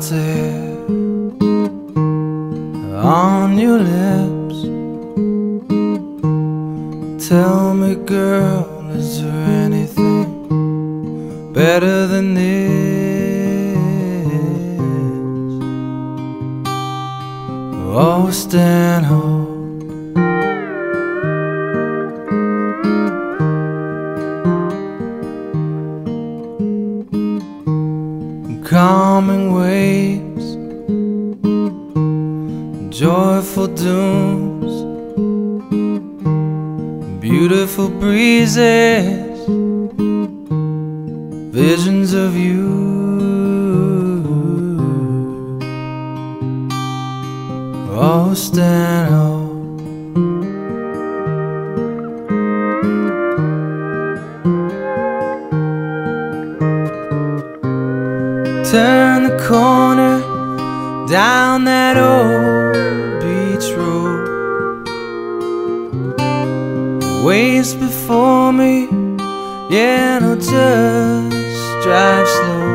there on your lips. Tell me, girl, is there anything better than this? Oh, stand home. Calming waves, joyful dooms, beautiful breezes, visions of you. Oh, stand home. Turn the corner down that old beach road. Waves before me, yeah, no, just drive slow.